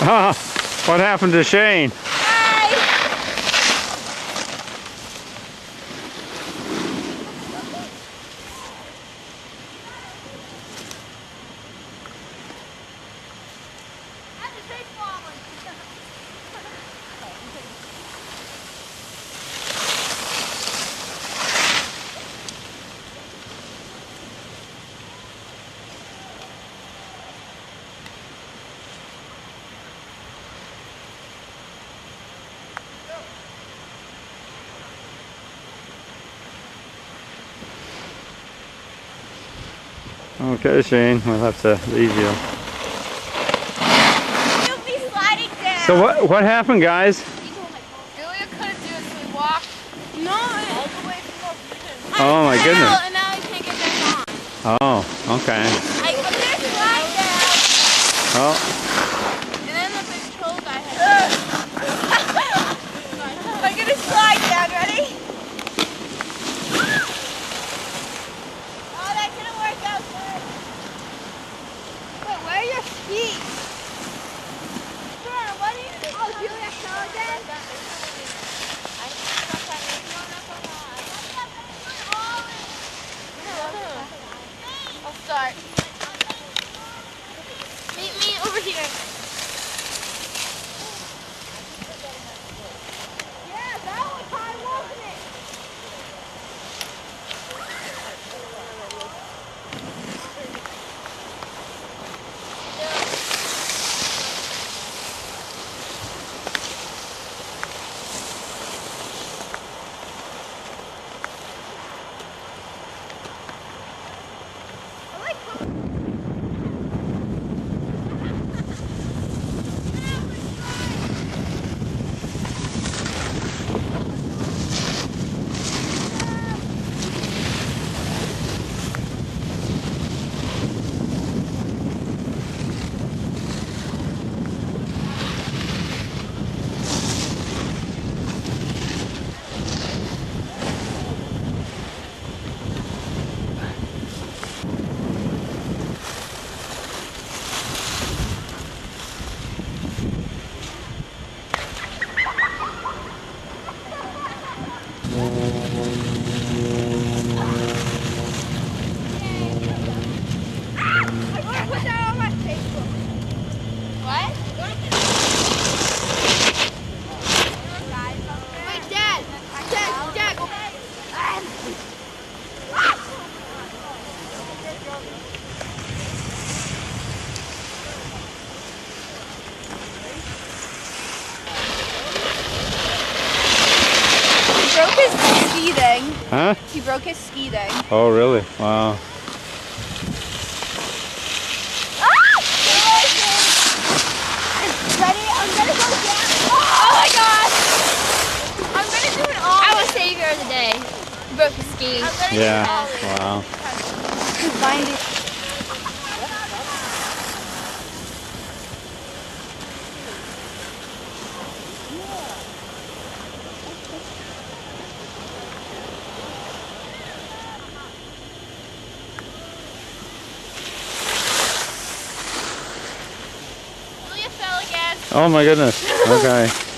What happened to Shane? Okay, Shane, we'll have to leave you. You'll be sliding down. So what happened, guys? Julia couldn't do it, so we walked all the way from the Oh my goodness. And now I can't get back on. Oh, okay. I'm gonna slide down. Oh, And then the patrol guy has I'm gonna slide down, ready? Oh, that didn't work out good. Wait, where are your feet? Sure, what are you doing? Oh, Julia fell again? I'll start. Meet me over here. Yeah, that was hard, wasn't it? Broke his ski thing. huh? He broke his ski thing. Oh, really? Wow. Ready? I'm gonna go down. Oh my gosh! I'm gonna do it all. I was savior of the day. He broke his ski. Yeah. Wow. Find it. Julia fell again. Oh my goodness. Okay.